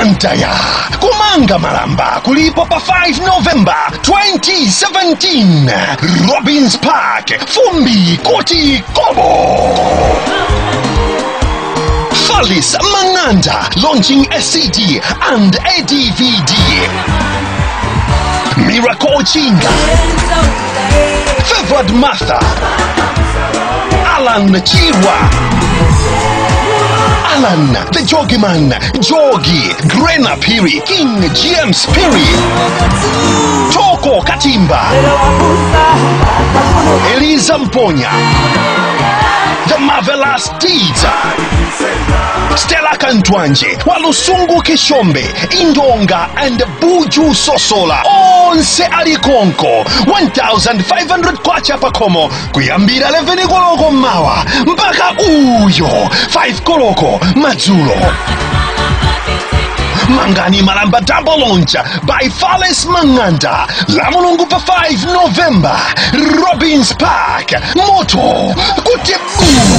Blantaya kumanga malamba kulipo pa 5 November 2017 Robins Park Fumbi Koti Kobo. Phalyce Mang'anda launching a CD and a DVD. Miracle Chinga, Favored Martha, Alan Chirwa, Alan the Jogiman, Jogi, Grena Piri, King James Piri, Toko Katimba, Eliza Mponya, The Marvelous Deeds, Stella Kantwanje, Walusungu Kishombe, Indonga and Buju Sosola. Onse alikonko 1,500 kwacha pakomo kuyambira 11 koloko mawa mpaka uyo 5 koloko madzulo. Mangani Malamba Double Launch by Phalyce Mang'anda. La Mulungu pa 5 November. Robins Park. Moto. Kutibu.